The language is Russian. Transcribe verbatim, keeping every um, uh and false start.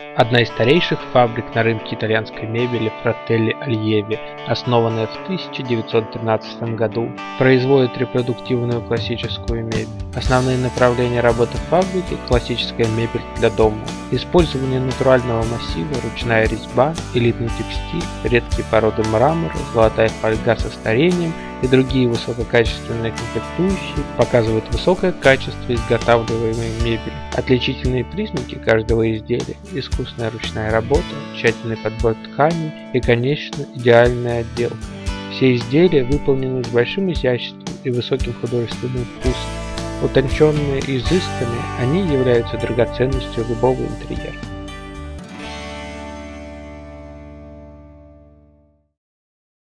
Одна из старейших фабрик на рынке итальянской мебели Fratelli Allievi, основанная в тысяча девятьсот тринадцатом году, производит репродуктивную классическую мебель. Основные направления работы фабрики – классическая мебель для дома, использование натурального массива, ручная резьба, элитный текстиль, редкие породы мрамора, золотая фольга со старением и другие высококачественные комплектующие показывают высокое качество изготавливаемой мебели. Отличительные признаки каждого изделия – искусная ручная работа, тщательный подбор тканей и, конечно, идеальная отделка. Все изделия выполнены с большим изяществом и высоким художественным вкусом. Утонченные и изысканные, они являются драгоценностью любого интерьера.